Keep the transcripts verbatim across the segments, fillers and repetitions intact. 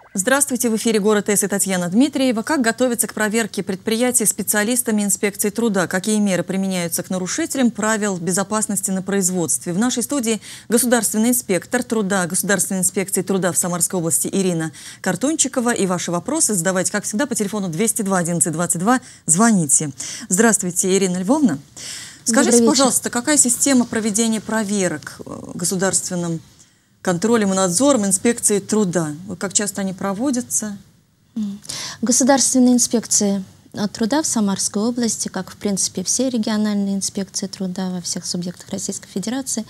Здравствуйте, в эфире «Город С» и Татьяна Дмитриева. Как готовиться к проверке предприятий специалистами инспекции труда? Какие меры применяются к нарушителям правил безопасности на производстве? В нашей студии государственный инспектор труда Государственной инспекции труда в Самарской области Ирина Картунчикова. И ваши вопросы задавайте, как всегда, по телефону двести два одиннадцать двадцать два. Звоните. Здравствуйте, Ирина Львовна. Скажите, пожалуйста, какая система проведения проверок государственным контролем и надзором инспекции труда? Как часто они проводятся? Государственные инспекции труда в Самарской области, как в принципе все региональные инспекции труда во всех субъектах Российской Федерации,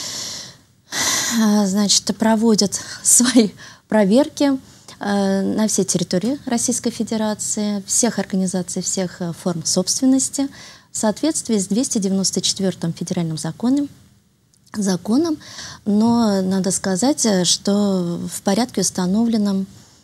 значит, проводят свои проверки на всей территории Российской Федерации, всех организаций, всех форм собственности в соответствии с двумястами девяносто четвёртым федеральным законом, законом, но надо сказать, что в порядке установленном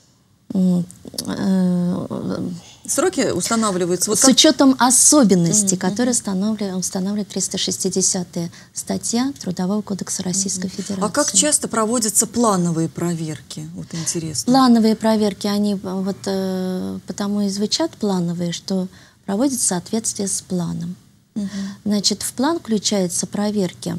э, сроки устанавливаются вот с как... учетом особенностей, Mm-hmm. которые устанавливает, устанавливает триста шестидесятая статья Трудового кодекса Российской mm-hmm. Федерации. А как часто проводятся плановые проверки? Вот интересно. Плановые проверки, они вот э, потому и звучат плановые, что проводятся в соответствии с планом. Mm-hmm. Значит, в план включаются проверки.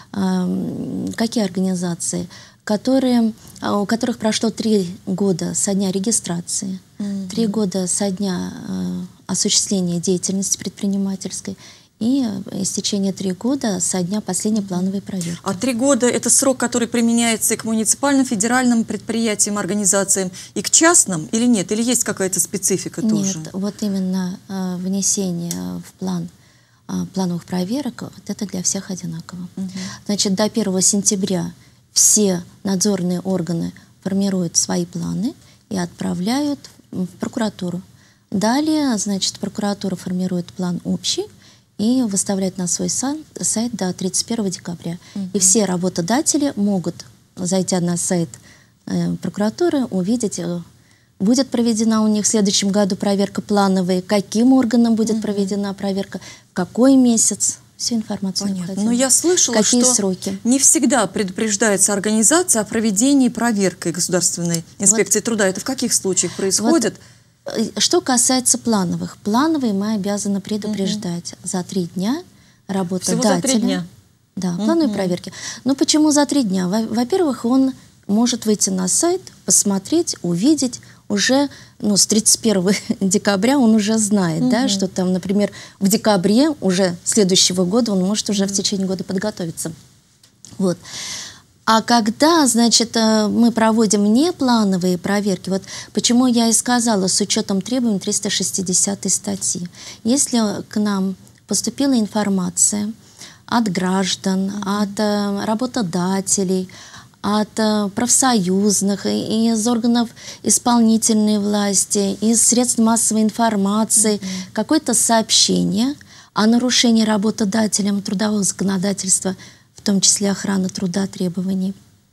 Какие организации, которые, у которых прошло три года со дня регистрации, mm-hmm. три года со дня э, осуществления деятельности предпринимательской и истечение три года со дня последней плановой проверки. А три года – это срок, который применяется и к муниципальным, федеральным предприятиям, организациям, и к частным, или нет? Или есть какая-то специфика нет, тоже? Нет, вот именно э, внесение в план плановых проверок, вот это для всех одинаково. Угу. Значит, до первого сентября все надзорные органы формируют свои планы и отправляют в прокуратуру. Далее, значит, прокуратура формирует план общий и выставляет на свой сайт, сайт до тридцать первого декабря. Угу. И все работодатели могут, зайдя на сайт э, прокуратуры, увидеть, э, будет проведена у них в следующем году проверка плановая, каким органом будет mm-hmm. проведена проверка, какой месяц, всю информацию необходимо. Но я слышала, какие что сроки. Не всегда предупреждается организация о проведении проверки Государственной инспекции вот. труда. Это в каких случаях происходит? Вот, что касается плановых. Плановые мы обязаны предупреждать mm-hmm. за три дня работодателя. Всего за три дня? Да, плановые mm-hmm. проверки. Но почему за три дня? Во-первых, он может выйти на сайт, посмотреть, увидеть. Уже ну, с тридцать первого декабря он уже знает, mm-hmm. да, что там, например, в декабре уже следующего года он может уже mm-hmm. в течение года подготовиться. Вот. А когда, значит, мы проводим неплановые проверки, вот почему я и сказала, с учетом требований триста шестидесятой статьи, если к нам поступила информация от граждан, mm-hmm. от э, работодателей, от э, профсоюзных, и из органов исполнительной власти, из средств массовой информации, mm-hmm. какое-то сообщение о нарушении работодателем трудового законодательства, в том числе охраны труда, требований,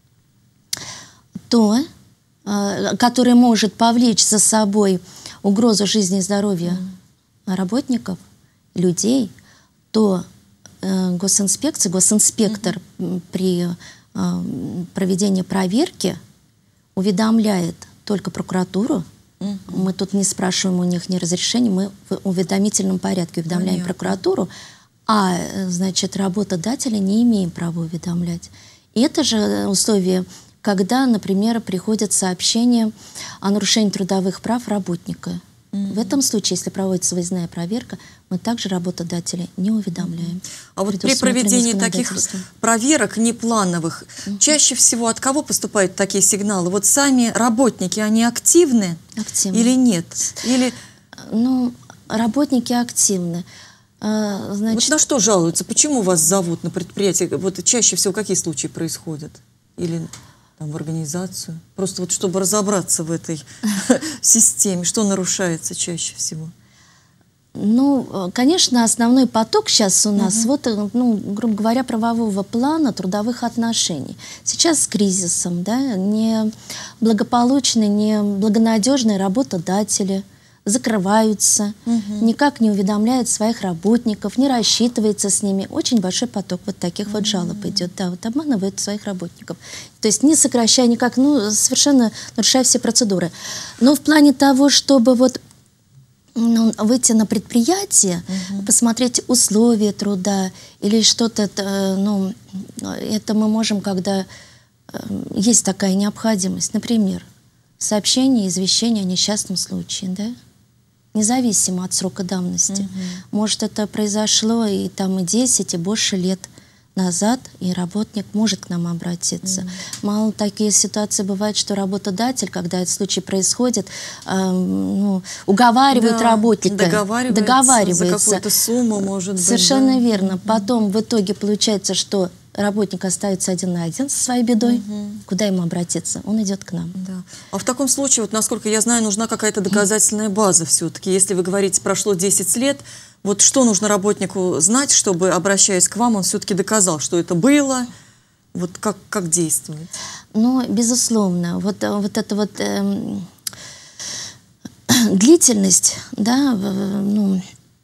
то, э, которое может повлечь за собой угрозу жизни и здоровья mm-hmm. работников, людей, то э, госинспекция, госинспектор mm-hmm. при проведение проверки уведомляет только прокуратуру. Mm-hmm. Мы тут не спрашиваем у них ни разрешения, мы в уведомительном порядке уведомляем Понятно. прокуратуру, а, значит, работодателя не имеем права уведомлять. И это же условие, когда, например, приходит сообщение о нарушении трудовых прав работника. Mm-hmm. В этом случае, если проводится выездная проверка, мы также работодателя не уведомляем. А вот при проведении таких проверок неплановых, mm-hmm. чаще всего от кого поступают такие сигналы? Вот сами работники, они активны, активны. или нет? Или... Ну, работники активны. А, значит... Вот на что жалуются? Почему вас зовут на предприятие? Вот чаще всего какие случаи происходят? Или... Там, в организацию. Просто вот чтобы разобраться в этой системе, что нарушается чаще всего? Ну, конечно, основной поток сейчас у нас, вот, ну, грубо говоря, правового плана трудовых отношений. Сейчас с кризисом, да, не благополучные, не благонадежные работодатели закрываются, угу. никак не уведомляют своих работников, не рассчитывается с ними. Очень большой поток вот таких угу. вот жалоб идет. Да, вот обманывают своих работников. То есть не сокращая никак, ну, совершенно нарушая все процедуры. Но в плане того, чтобы вот ну, выйти на предприятие, угу. посмотреть условия труда или что-то, ну, это мы можем, когда есть такая необходимость. Например, сообщение, извещение о несчастном случае, да? Независимо от срока давности. Угу. Может, это произошло и там и десять, и больше лет назад, и работник может к нам обратиться. Mm. Мало такие ситуации бывают, что работодатель, когда этот случай происходит, э, ну, уговаривает да, работника, договаривается, договаривается за какую-то сумму, может быть. Совершенно да? верно. Mm. Потом в итоге получается, что работник остается один на один со своей бедой. Угу. Куда ему обратиться? Он идет к нам. Да. А в таком случае, вот, насколько я знаю, нужна какая-то доказательная база все-таки. Если вы говорите, прошло десять лет, вот что нужно работнику знать, чтобы, обращаясь к вам, он все-таки доказал, что это было? Вот как, как действовать? Ну, безусловно. Вот, вот эта вот э, длительность, да, ну,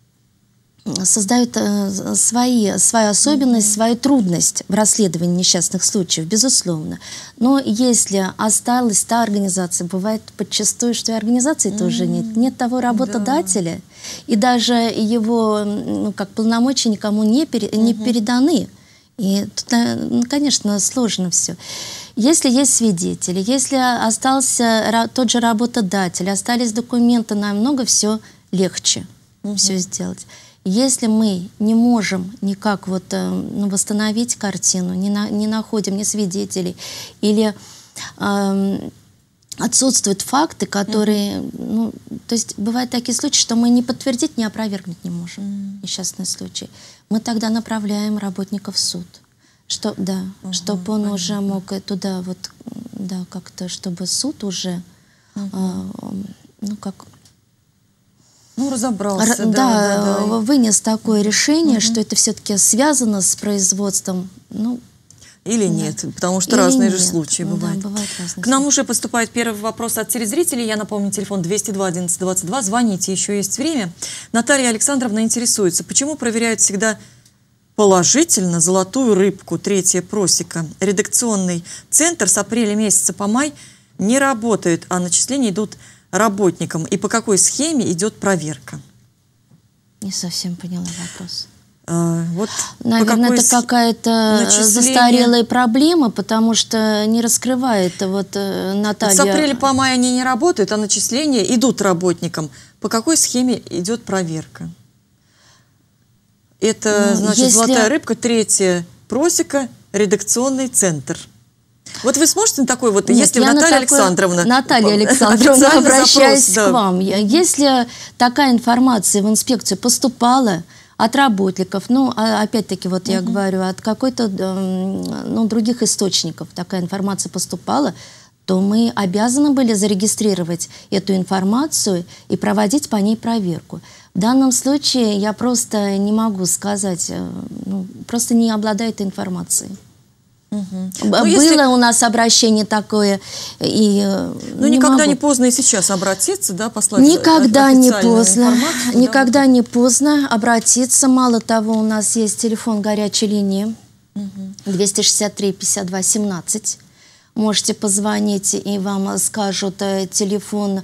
создают э, свои, свою особенность, mm-hmm. свою трудность в расследовании несчастных случаев, безусловно. Но если осталась та организация, бывает подчастую, что и организации mm-hmm. тоже нет, нет того работодателя, да. и даже его ну, как полномочия никому не, пере, mm-hmm. не переданы. И тут, ну, конечно, сложно все. Если есть свидетели, если остался тот же работодатель, остались документы, намного все легче mm-hmm. все сделать. Если мы не можем никак вот, ну, восстановить картину, не, на, не находим ни свидетелей, или э, отсутствуют факты, которые... Mm-hmm. ну, то есть бывают такие случаи, что мы не подтвердить, не опровергнуть не можем. Mm-hmm. Несчастный случай. Мы тогда направляем работника в суд. Что, да, uh-huh, чтобы он понятно. Уже мог туда вот, да, как-то, чтобы суд уже, uh-huh. э, ну, как... Ну, разобрался, Р да, да, да, да. вынес такое решение, угу. что это все-таки связано с производством. Ну, Или да. нет, потому что Или разные нет. же случаи ну, бывают. Да, бывают разные К нам случаи. Уже поступает первый вопрос от телезрителей. Я напомню, телефон двести два одиннадцать двадцать два. Звоните, еще есть время. Наталья Александровна интересуется, почему проверяют всегда положительно золотую рыбку, третья просека. Редакционный центр с апреля месяца по май не работает, а начисления идут работникам. И по какой схеме идет проверка? Не совсем поняла вопрос. А, вот Наверное, это какая-то застарелая проблема, потому что не раскрывает вот Наталья. С апреля по май они не работают, а начисления идут работникам. По какой схеме идет проверка? Это, ну, значит, если... золотая рыбка, третья просека, редакционный центр. Вот вы сможете на такой вот, Нет, если Наталья такой, Александровна... Наталья Александровна, обращаюсь запрос, да. к вам. Если такая информация в инспекцию поступала от работников, ну, опять-таки, вот uh-huh. я говорю, от какой-то, ну, других источников такая информация поступала, то мы обязаны были зарегистрировать эту информацию и проводить по ней проверку. В данном случае я просто не могу сказать, ну, просто не обладаю этой информацией. Угу. Было если... у нас обращение такое. И ну, не никогда могу. не поздно и сейчас обратиться, да, послать Никогда не поздно. Никогда да? не поздно обратиться. Мало того, у нас есть телефон горячей линии угу. двести шестьдесят три пятьдесят два семнадцать. Можете позвонить, и вам скажут телефон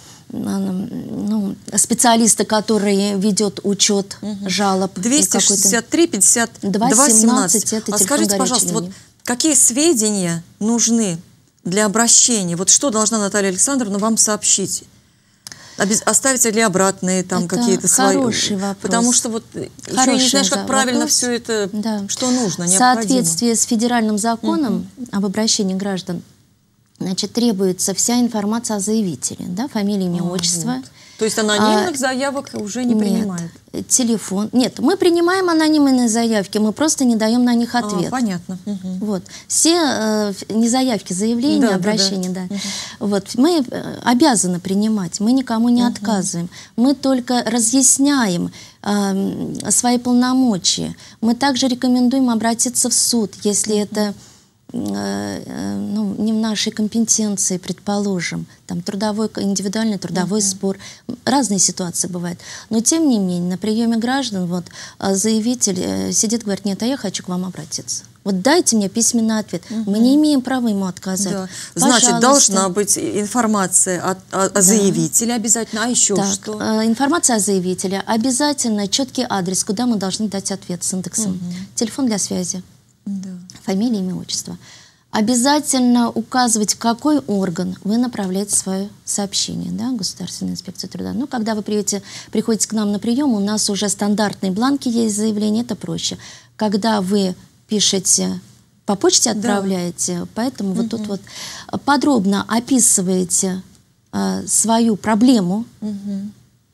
ну, специалиста, который ведет учет угу. жалоб. двести шестьдесят три пятьдесят два семнадцать. А скажите, пожалуйста, вот какие сведения нужны для обращения? Вот что должна Наталья Александровна вам сообщить? Оставите ли обратные там какие-то свои? Хороший вопрос. Потому что вот еще не знаешь, как правильно вопрос. все это, да. что нужно, необходимо. В соответствии с федеральным законом угу. об обращении граждан, значит, требуется вся информация о заявителе, да, фамилия, имя, а, отчество. Вот. То есть анонимных а, заявок уже не нет, принимают? Телефон. Нет, мы принимаем анонимные заявки, мы просто не даем на них ответ. А, понятно. Угу. Вот. Все э, не заявки, заявления, да, обращения, да. да. Угу. Вот. Мы обязаны принимать, мы никому не угу. отказываем. Мы только разъясняем э, свои полномочия. Мы также рекомендуем обратиться в суд, если угу. это... ну, не в нашей компетенции, предположим, там трудовой, индивидуальный трудовой uh-huh. спор, разные ситуации бывают. Но тем не менее, на приеме граждан вот заявитель сидит, говорит: нет, а я хочу к вам обратиться. Вот дайте мне письменный ответ. Угу. Мы не имеем права ему отказать. Да. Значит, должна быть информация о, о, о да. заявителе обязательно. А еще так, что? Информация о заявителе. Обязательно четкий адрес, куда мы должны дать ответ с индексом. Угу. Телефон для связи. Да. Фамилия, имя, отчество. Обязательно указывать, в какой орган вы направляете свое сообщение, да, Государственная инспекция труда. Ну, когда вы приедете, приходите к нам на прием, у нас уже стандартные бланки есть заявления, это проще. Когда вы пишете, по почте отправляете, да. поэтому угу. вот тут вот подробно описываете э, свою проблему. Угу.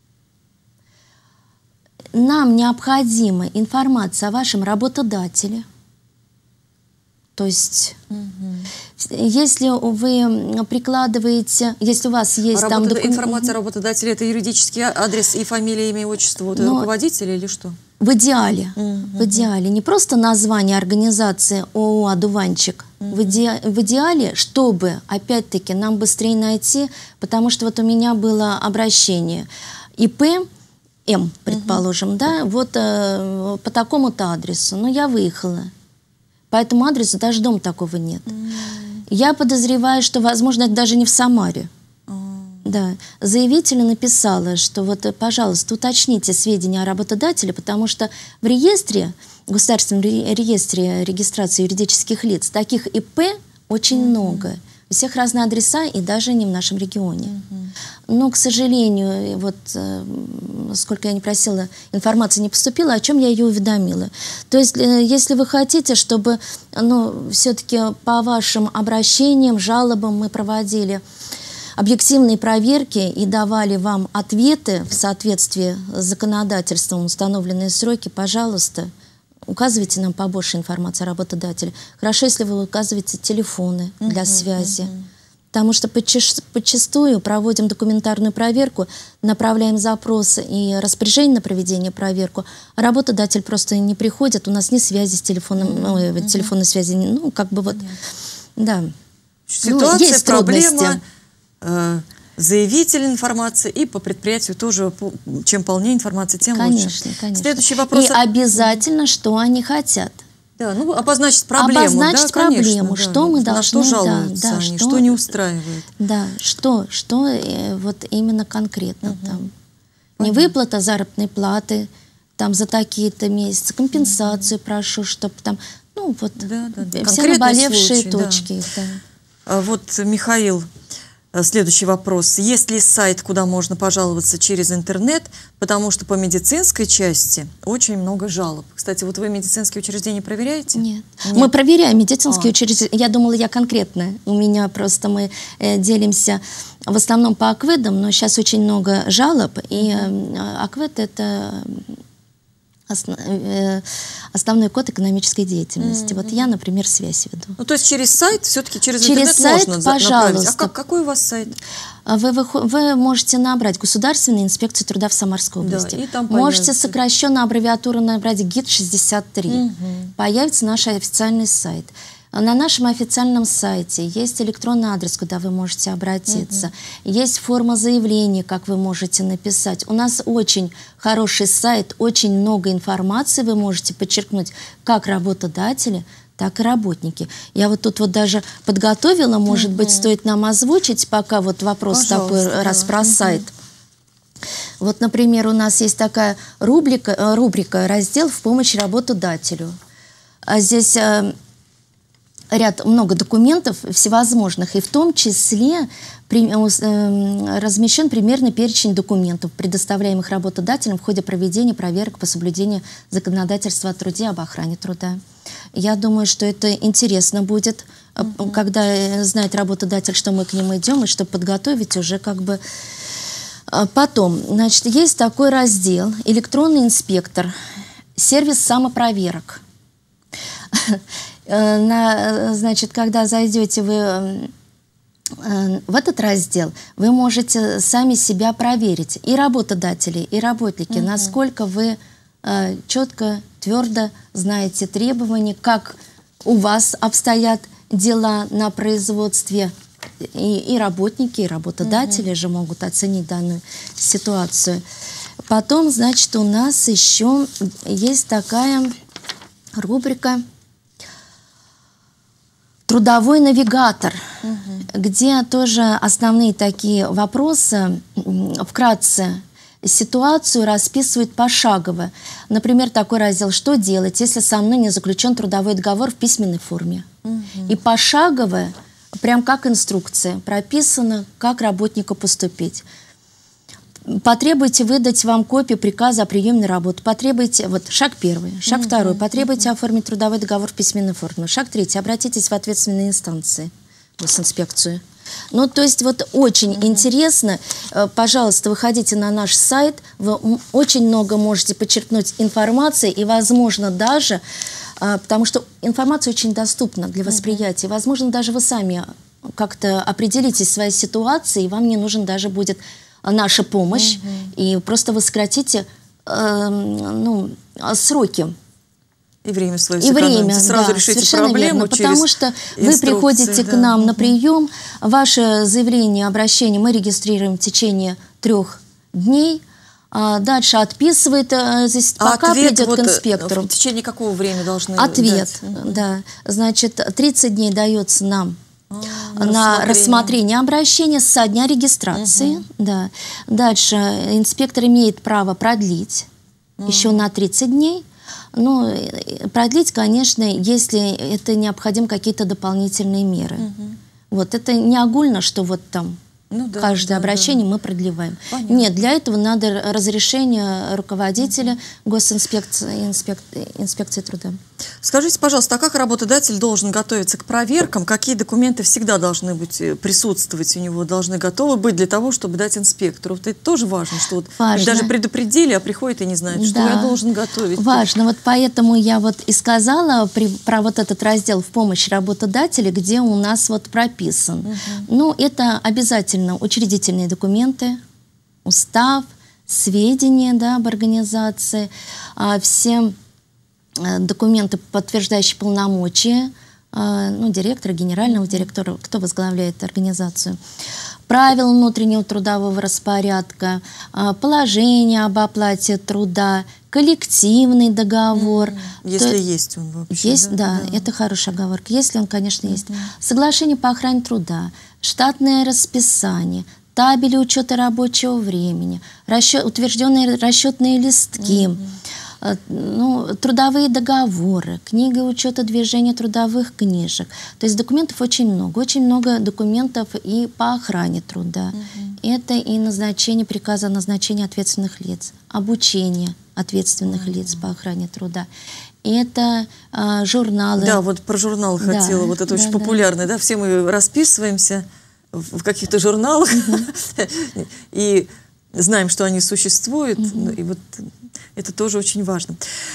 Нам необходима информация о вашем работодателе. То есть, угу. если вы прикладываете, если у вас есть а там... Работод... Докум... Информация о работодателе — это юридический адрес и фамилия, имя, отчество вот, Но... руководителя или что? В идеале, mm-hmm. в идеале, не просто название организации ООО «Одуванчик», mm-hmm. в, иде, в идеале, чтобы, опять-таки, нам быстрее найти, потому что вот у меня было обращение ИП М, предположим, mm-hmm. да, вот э, по такому-то адресу, но я выехала, по этому адресу даже дома такого нет. Mm-hmm. Я подозреваю, что, возможно, это даже не в Самаре. Да, заявитель написала, что вот, пожалуйста, уточните сведения о работодателе, потому что в реестре, в государственном реестре регистрации юридических лиц таких ИП очень mm-hmm. много. У всех разные адреса и даже не в нашем регионе. Mm-hmm. Но, к сожалению, вот сколько я не просила, информация не поступила, о чем я ее уведомила. То есть, если вы хотите, чтобы, ну, все-таки по вашим обращениям, жалобам мы проводили объективные проверки и давали вам ответы в соответствии с законодательством, установленные сроки, пожалуйста, указывайте нам побольше информации о работодателе. Хорошо, если вы указываете телефоны uh-huh, для связи. Uh-huh. Потому что подчастую проводим документарную проверку, направляем запрос и распоряжение на проведение проверку, а работодатель просто не приходит, у нас нет связи с телефоном, uh-huh, ну, uh-huh. телефонной связи, ну, как бы вот, uh-huh. да. Ситуация, ну, есть проблема. Заявитель информации, и по предприятию тоже, чем полнее информации, тем конечно, лучше. Конечно. Следующий вопрос. И обязательно, что они хотят. Да, ну, обозначить проблему. Обозначить да, проблему, конечно, что да, мы на должны... что жалуются да, да, они, что, что не устраивает. Да, что, что э, вот именно конкретно угу. там. Не выплата заработной платы, там за такие-то месяцы, компенсацию угу. прошу, чтобы там, ну вот, да, да, да. все наболевшие случай, точки. Да. Да. Вот, Михаил, следующий вопрос. Есть ли сайт, куда можно пожаловаться через интернет? Потому что по медицинской части очень много жалоб. Кстати, вот вы медицинские учреждения проверяете? Нет. Нет. Мы проверяем медицинские а. учреждения. Я думала, я конкретно. У меня просто мы э, делимся в основном по АКВЭДам, но сейчас очень много жалоб. И э, АКВЭД — это Основ, э, основной код экономической деятельности. Mm-hmm. Вот я, например, связь веду. Ну, то есть через сайт, все-таки через, через интернет сайт, можно пожалуйста. направить. А как, какой у вас сайт? Вы, вы, вы можете набрать Государственная инспекция труда в Самарской области. Да, и там можете сокращенно аббревиатуру набрать ГИТ шестьдесят три. Mm-hmm. Появится наш официальный сайт. На нашем официальном сайте есть электронный адрес, куда вы можете обратиться. Mm-hmm. Есть форма заявления, как вы можете написать. У нас очень хороший сайт, очень много информации вы можете подчеркнуть, как работодатели, так и работники. Я вот тут вот даже подготовила, может mm-hmm. быть, стоит нам озвучить, пока вот вопрос Пожалуйста, такой, раз про mm-hmm. сайт. Вот, например, у нас есть такая рубрика, рубрика «Раздел в помощь работодателю». А здесь... ряд, много документов всевозможных, и в том числе при, э, размещен примерный перечень документов, предоставляемых работодателям в ходе проведения проверок по соблюдению законодательства о труде, об охране труда. Я думаю, что это интересно будет, mm-hmm. когда знает работодатель, что мы к нему идем, и чтобы подготовить уже как бы... Потом, значит, есть такой раздел «Электронный инспектор», сервис самопроверок. На, значит, когда зайдете вы в этот раздел, вы можете сами себя проверить, и работодатели, и работники, угу. насколько вы четко, твердо знаете требования, как у вас обстоят дела на производстве, и, и работники, и работодатели [S2] Угу. [S1 же могут оценить данную ситуацию. Потом, значит, у нас еще есть такая рубрика «Трудовой навигатор», угу. где тоже основные такие вопросы вкратце ситуацию расписывают пошагово. Например, такой раздел «Что делать, если со мной не заключен трудовой договор в письменной форме?» Угу. И пошагово, прям как инструкция, прописано, как работнику поступить. Потребуйте выдать вам копию приказа о приеме на работу. Потребуйте, вот шаг первый. Шаг uh-huh, второй. Потребуйте uh-huh. оформить трудовой договор в письменной форме. Шаг третий. Обратитесь в ответственные инстанции, в госинспекцию. Ну, то есть вот очень uh-huh. интересно. Пожалуйста, выходите на наш сайт. Вы очень много можете почерпнуть информации и, возможно, даже, потому что информация очень доступна для восприятия, uh-huh. возможно, даже вы сами как-то определитесь в своей ситуации, и вам не нужен даже будет наша помощь, угу. и просто вы сократите э, ну, сроки. И время свое и время, сразу да, решите проблему верно, потому что вы приходите да. к нам угу. на прием, ваше заявление, обращение мы регистрируем в течение трех дней, а дальше отписывает, здесь а пока придет вот к инспектору. В течение какого времени должны Ответ, дать? да. Значит, тридцать дней дается нам А, на рассмотрение обращения со дня регистрации. Угу. Да. Дальше инспектор имеет право продлить угу. еще на тридцать дней. Ну, продлить, конечно, если это необходимы какие-то дополнительные меры. Угу. Вот это не огульно, что вот там ну, да, каждое да, обращение да. мы продлеваем. Понятно. Нет, для этого надо разрешение руководителя угу. госинспекции инспек... инспекции труда. Скажите, пожалуйста, а как работодатель должен готовиться к проверкам? Какие документы всегда должны быть, присутствовать у него, должны готовы быть для того, чтобы дать инспектору? Вот это тоже важно, что вот важно. Даже предупредили, а приходит и не знает, что да. я должен готовить. Важно. Вот поэтому я вот и сказала при, про вот этот раздел в помощь работодателю, где у нас вот прописан. Угу. Ну, это обязательно учредительные документы, устав, сведения да, об организации, а, все документы, подтверждающие полномочия, ну, директора, генерального директора, кто возглавляет организацию, правила внутреннего трудового распорядка, положение об оплате труда, коллективный договор. Если то, есть он вообще. Есть, да, да, это хорошая оговорка. Если он, конечно, есть. Соглашение по охране труда, штатное расписание, табели учета рабочего времени, расчет, утвержденные расчетные листки, mm-hmm. Ну, трудовые договоры, книга учета движения трудовых книжек. То есть документов очень много. Очень много документов и по охране труда. Угу. Это и назначение приказа о назначении ответственных лиц, обучение ответственных угу. лиц по охране труда. Это а, журналы. Да, вот про журналы да, хотела. Вот это да, очень да. популярно. Да? Все мы расписываемся в каких-то журналах угу. и знаем, что они существуют. Угу. И вот это тоже очень важно.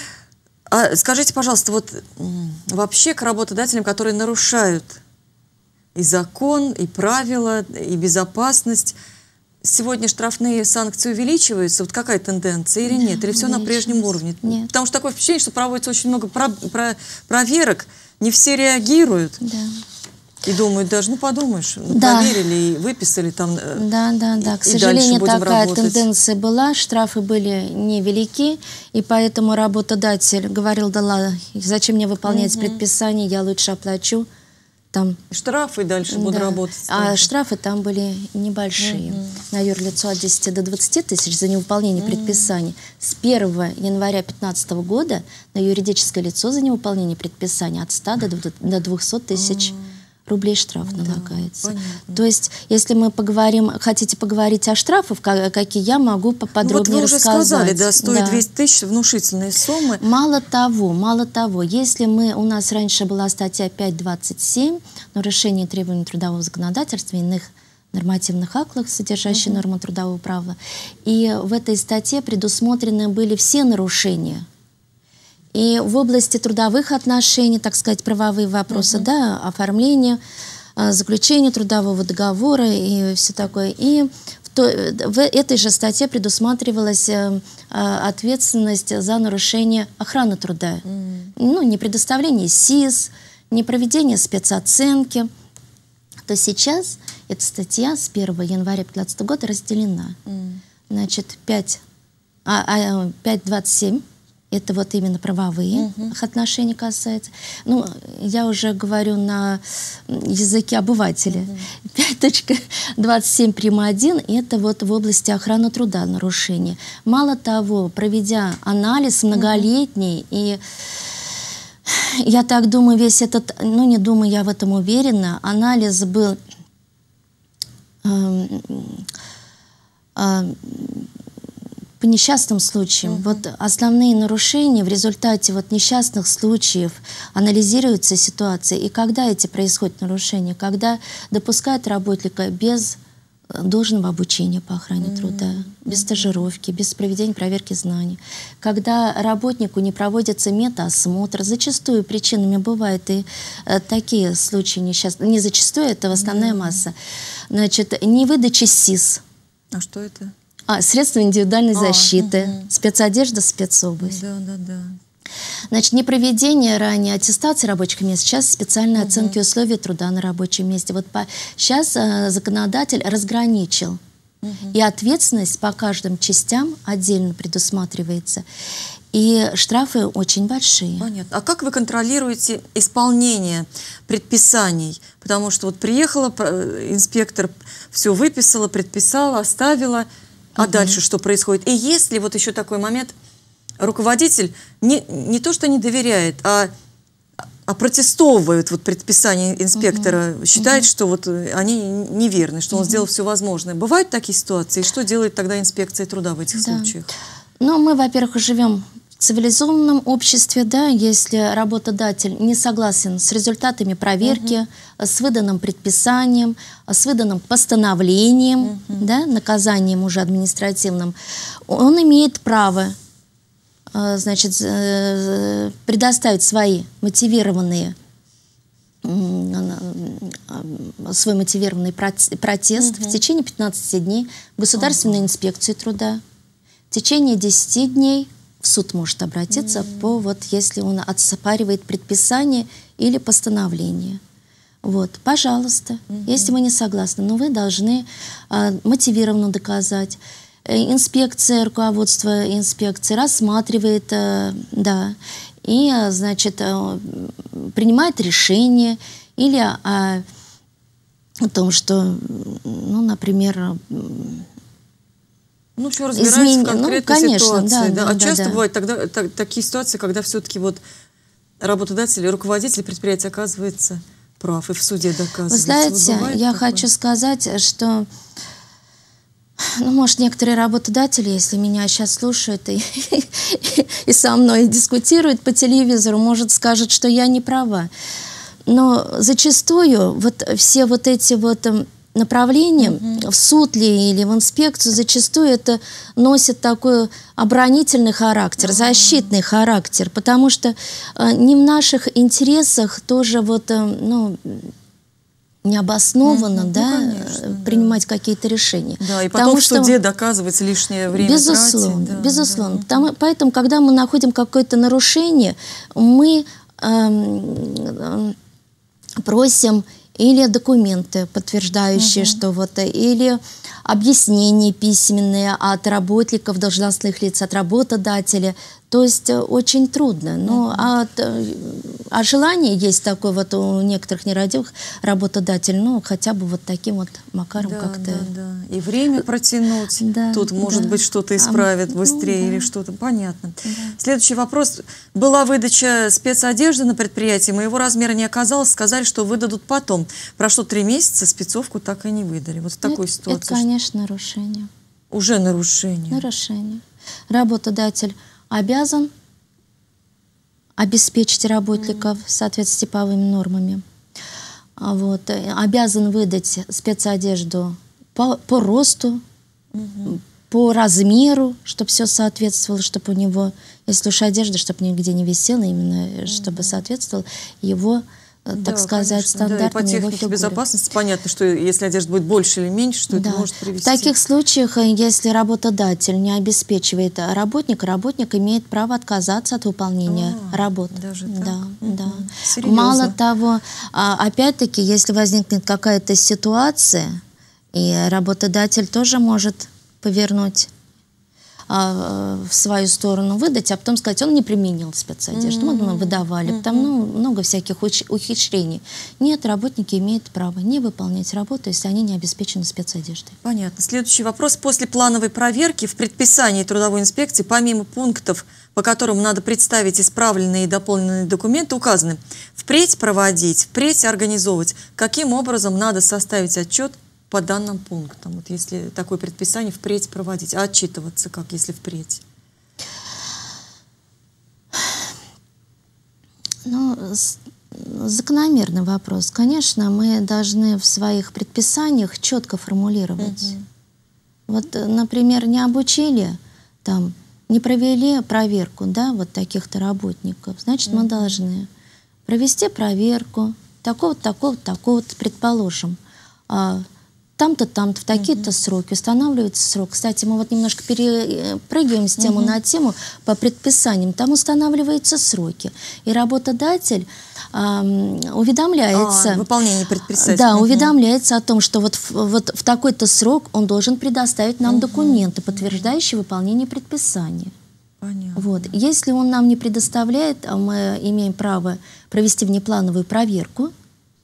А скажите, пожалуйста, вот вообще к работодателям, которые нарушают и закон, и правила, и безопасность, сегодня штрафные санкции увеличиваются? Вот какая тенденция или нет? Или все на прежнем уровне? Нет. Потому что такое впечатление, что проводится очень много про про проверок, не все реагируют. Да. И думают даже, ну подумаешь, ну, да. проверили и выписали там. Да, да, да. И, К сожалению, такая работать. тенденция была, штрафы были невелики, и поэтому работодатель говорил, да ладно, зачем мне выполнять угу. предписание, я лучше оплачу. Там. Штрафы дальше будут да. работать. А штрафы там были небольшие. Угу. На юрлицо от десяти до двадцати тысяч за невыполнение угу. предписаний. С первого января две тысячи пятнадцатого года на юридическое лицо за невыполнение предписания от ста до двухсот тысяч угу. рублей штраф да, налагается. Понятно. То есть, если мы поговорим, хотите поговорить о штрафах, какие я могу поподробнее рассказать. Ну, вот вы уже рассказать. сказали, да, стоит да. двести тысяч, внушительные суммы. Мало того, мало того, если мы, у нас раньше была статья пять двадцать семь, нарушение требований трудового законодательства и иных нормативных актов, содержащие угу. нормы трудового права, и в этой статье предусмотрены были все нарушения. И в области трудовых отношений, так сказать, правовые вопросы, uh-huh. да, оформление, заключение трудового договора и все такое. И в, то, в этой же статье предусматривалась ответственность за нарушение охраны труда. Uh-huh. Ну, не предоставление СИЗ, непроведение спецоценки, то сейчас эта статья с первого января две тысячи пятнадцатого года разделена. Mm. Значит, пять, а, а, пять двадцать семь это вот именно правовые uh-huh. отношения касается. Ну, я уже говорю на языке обывателя. Uh-huh. пять двадцать семь прим. один это вот в области охраны труда нарушения. Мало того, проведя анализ многолетний, uh-huh. и я так думаю, весь этот, ну не думаю, я в этом уверена, анализ был э, э, по несчастным случаям. Uh-huh. Вот основные нарушения в результате вот несчастных случаев анализируется ситуация. И когда эти происходят нарушения? Когда допускают работника без должного обучения по охране uh-huh. труда, без uh-huh. стажировки, без проведения проверки знаний. Когда работнику не проводится метаосмотр, зачастую причинами бывают и э, такие случаи несчастные. Не зачастую, это основная uh-huh. масса. Значит, невыдача СИС. А что это? А, средства индивидуальной а, защиты, угу. спецодежда, спецобувь. Да, да, да. Значит, непроведение ранее аттестации рабочих мест, сейчас специальные угу. оценки условий труда на рабочем месте. Вот по, сейчас э, законодатель разграничил. Угу. И ответственность по каждым частям отдельно предусматривается. И штрафы очень большие. Понятно. А как вы контролируете исполнение предписаний? Потому что вот приехала инспектор, все выписала, предписала, оставила. А угу. дальше что происходит? И если вот еще такой момент, руководитель не, не то что не доверяет, а, а протестовывает вот предписание инспектора, угу. считает, угу. что вот они неверны, что он угу. сделал все возможное. Бывают такие ситуации? И что делает тогда инспекция труда в этих да. случаях? Ну, мы, во-первых, живем в цивилизованном обществе, да, если работодатель не согласен с результатами проверки, угу. с выданным предписанием, с выданным постановлением, угу. да, наказанием уже административным, он имеет право, значит, предоставить свои мотивированные, свой мотивированный протест угу. в течение пятнадцати дней в Государственную угу. инспекцию труда. В течение десяти дней в суд может обратиться mm-hmm. по, вот, если он оспаривает предписание или постановление. Вот, пожалуйста, mm-hmm. если вы не согласны, но вы должны а, мотивированно доказать. Инспекция, руководство инспекции рассматривает, а, да, и, а, значит, а, принимает решение или а, о том, что, ну, например, ну, все разбираются Измен... в конкретной ну, конечно, ситуации. Да, да. Да, а да, часто да. бывают тогда, так, такие ситуации, когда все-таки вот работодатель, руководитель предприятия оказывается прав и в суде доказывается. Вы знаете, вот я такое? хочу сказать, что, ну, может, некоторые работодатели, если меня сейчас слушают и, и со мной дискутируют по телевизору, может, скажут, что я не права. Но зачастую вот все вот эти вот направления, mm-hmm. в суд ли или в инспекцию, зачастую это носит такой оборонительный характер, mm-hmm. защитный характер, потому что э, не в наших интересах тоже вот, э, ну, необоснованно, mm-hmm. да, ну, конечно, принимать да. какие-то решения. Да, и потом в суде доказывать лишнее время. Безусловно, тратить, да, безусловно. Да. Потому, поэтому, когда мы находим какое-то нарушение, мы э, просим или документы, подтверждающие, угу. что вот, или объяснения письменные от работников, должностных лиц, от работодателя. То есть очень трудно. Но угу. а, а желание есть такое вот у некоторых нерадивых работодателей, ну, хотя бы вот таким вот макаром да, как-то. Да, да. И время протянуть. Да, Тут, может да. быть, что-то исправят а, быстрее ну, да. или что-то. Понятно. Да. Следующий вопрос. Была выдача спецодежды на предприятии, моего размера не оказалось, сказали, что выдадут потом. Прошло три месяца, спецовку так и не выдали. Вот в такой это, ситуации. Это, конечно, нарушение. Уже нарушение. Нарушение. Работодатель обязан обеспечить работников в соответствии с типовыми нормами. Вот. Обязан выдать спецодежду по, по росту, угу. по размеру, чтобы все соответствовало, чтобы у него, если уж одежда, чтобы нигде не висела, именно угу. чтобы соответствовало его так да, сказать, конечно. Да, и по стандартами его технике фигуры. безопасности понятно, что если одежда будет больше или меньше, что Да. это может привести. В таких случаях, если работодатель не обеспечивает работника, работник имеет право отказаться от выполнения а, работ. Даже так? Да, Угу. да. Серьезно. Мало того, опять-таки, если возникнет какая-то ситуация, и работодатель тоже может повернуть в свою сторону, выдать, а потом сказать, он не применил спецодежду. Mm-hmm. Мы выдавали. Mm-hmm. Там ну, много всяких ухищрений. Нет, работники имеют право не выполнять работу, если они не обеспечены спецодеждой. Понятно. Следующий вопрос. После плановой проверки в предписании трудовой инспекции, помимо пунктов, по которым надо представить исправленные и дополненные документы, указаны впредь проводить, впредь организовывать. Каким образом надо составить отчет по данным пунктам, вот если такое предписание впредь проводить, а отчитываться как, если впредь? Ну, закономерный вопрос. Конечно, мы должны в своих предписаниях четко формулировать. Угу. Вот, например, не обучили, там, не провели проверку, да, вот таких-то работников, значит, угу. мы должны провести проверку такого-то, такого-то, такого-то, предположим, там-то, там-то, в такие-то uh-huh. сроки, устанавливается срок. Кстати, мы вот немножко перепрыгиваем с темы uh-huh. на тему по предписаниям. Там устанавливаются сроки. И работодатель э, уведомляется... А, выполнение предписания. Да, uh-huh. уведомляется о том, что вот в, вот в такой-то срок он должен предоставить нам uh-huh. документы, подтверждающие выполнение предписания. Понятно. Вот. Если он нам не предоставляет, мы имеем право провести внеплановую проверку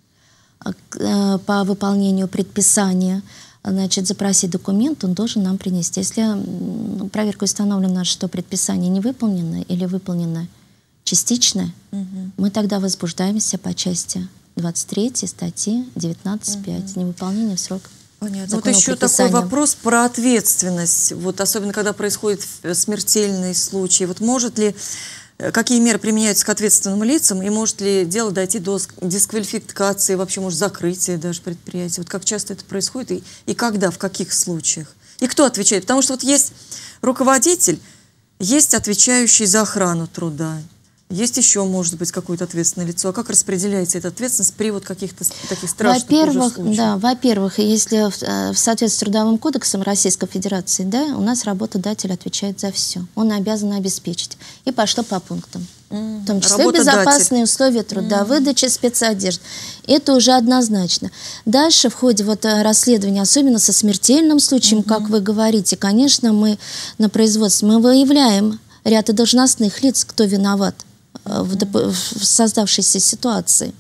по выполнению предписания, значит, запросить документ, он должен нам принести. Если проверкой установлено, что предписание не выполнено или выполнено частично, угу. мы тогда возбуждаемся по части двадцать третьей статьи девятнадцать пять, угу. невыполнение в срок. Понятно. Вот еще такой вопрос про ответственность. Вот особенно, когда происходит смертельный случай. Вот может ли Какие меры применяются к ответственным лицам, и может ли дело дойти до дисквалификации, вообще, может, закрытия даже предприятия? Вот как часто это происходит и, и когда, в каких случаях? И кто отвечает? Потому что вот есть руководитель, есть отвечающий за охрану труда, есть еще, может быть, какое-то ответственное лицо. А как распределяется эта ответственность при вот каких-то таких страшных во-первых, случаях? Да, во-первых, если в, в соответствии с Трудовым кодексом Российской Федерации, да, у нас работодатель отвечает за все. Он обязан обеспечить. И пошло по пунктам. Mm, в том числе безопасные условия труда, mm. выдача спецодежды. Это уже однозначно. Дальше в ходе вот расследования, особенно со смертельным случаем, mm-hmm. как вы говорите, конечно, мы на производстве мы выявляем ряд должностных лиц, кто виноват в, в создавшейся ситуации.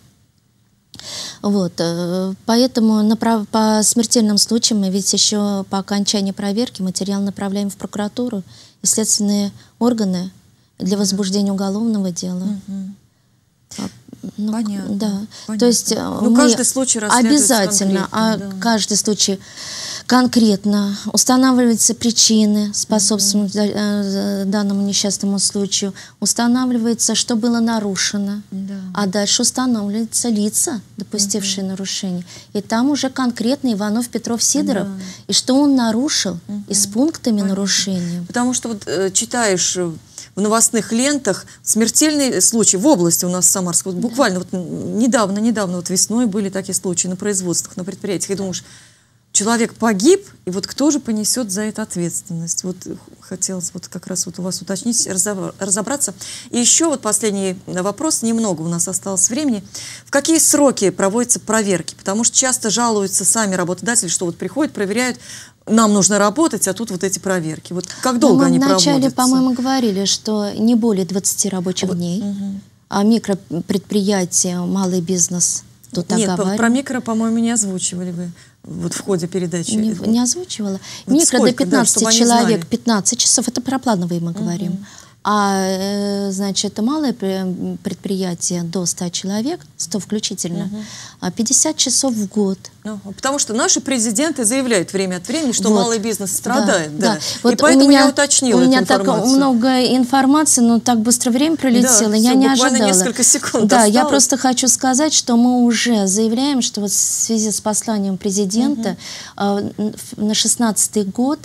Вот. Поэтому направ... по смертельным случаям мы ведь еще по окончании проверки материал направляем в прокуратуру и следственные органы для возбуждения уголовного дела. Угу. Ну, понятно. Да. Понятно. То есть ну, каждый случай обязательно, а да. каждый случай конкретно устанавливаются причины, способствующие mm-hmm. данному несчастному случаю, устанавливается, что было нарушено, да. а дальше устанавливаются лица, допустившие mm-hmm. нарушение. И там уже конкретно Иванов, Петров, Сидоров, да. и что он нарушил, mm-hmm. и с пунктами Понятно. Нарушения. Потому что вот э, читаешь в новостных лентах смертельный случай в области у нас в Самарской. Вот буквально да. вот недавно, недавно, вот весной были такие случаи на производствах, на предприятиях. И думаешь, человек погиб, и вот кто же понесет за это ответственность? Вот хотелось вот как раз вот у вас уточнить, разобраться. И еще вот последний вопрос, немного у нас осталось времени. В какие сроки проводятся проверки? Потому что часто жалуются сами работодатели, что вот приходят, проверяют, нам нужно работать, а тут вот эти проверки. Вот как долго они проводятся? Мы вначале, по-моему, говорили, что не более двадцати рабочих вот, дней, угу. а микропредприятия, малый бизнес тут Нет, оговаривали. про микро, по-моему, не озвучивали вы. Вот в ходе передачи. Не, не озвучивала. Вот Микро сколько, до пятнадцати да, человек, пятнадцать часов, это про плановые мы говорим. Uh-huh. А, значит, малое предприятие до ста человек, сто включительно, uh-huh. пятьдесят часов в год. Uh-huh. Потому что наши президенты заявляют время от времени, что вот. Малый бизнес страдает. Да, да. Да. Вот и поэтому меня, я уточнила у меня эту информацию. Так много информации, но так быстро время пролетело, да, я все, не буквально ожидала. Несколько секунд да, осталось. Я просто хочу сказать, что мы уже заявляем, что вот в связи с посланием президента uh-huh. на шестнадцатый год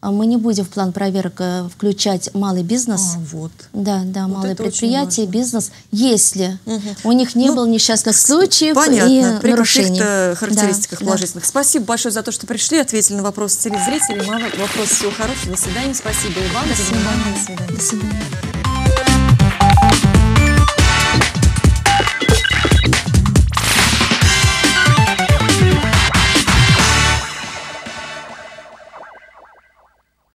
мы не будем в план проверок э, включать малый бизнес. А, вот. Да, да, Вот малые это предприятия, бизнес, если Угу. у них не Ну, было несчастных случаев Понятно, и при нарушений. каких-то характеристиках Да, положительных. Спасибо большое за то, что пришли, ответили на вопросы телезрителей. Мало вопрос, всего хорошего, до свидания. Спасибо и вам. До за свидания. внимание. До свидания. До свидания.